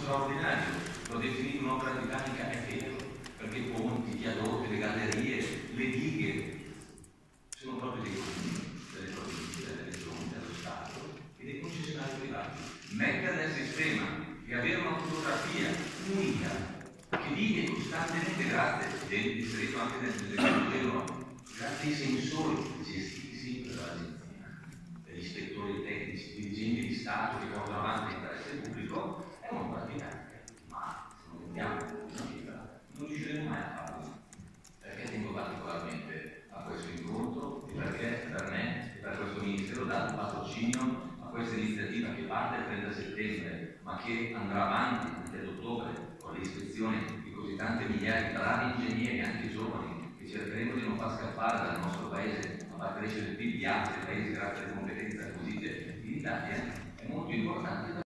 straordinario, l'ho definito un'opera titanica, è vero, perché i ponti, i viadotti, le gallerie, le dighe sono proprio dei comuni, delle province, delle regioni, dello Stato e dei concessionari privati. Mettere nel sistema e avere una fotografia unica che vive costantemente, grazie del distretto anche nel distretto, grazie ai sensori gestiti dall'agenzia, degli ispettori tecnici, dirigenti di Stato che portano avanti l'interesse pubblico, è un'opera titanica, ma se non mettiamo una cifra non riusciremo mai a farlo. Perché tengo particolarmente a questo incontro e perché per me e per questo Ministero dà un patrocinio a questa iniziativa che parte il 30 settembre ma che andrà avanti anche ad ottobre con le ispezioni di così tante migliaia di bravi ingegneri, anche giovani, che cercheremo di non far scappare dal nostro paese a far crescere il PIL di altri paesi grazie alle competenze acquisite in Italia, è molto importante.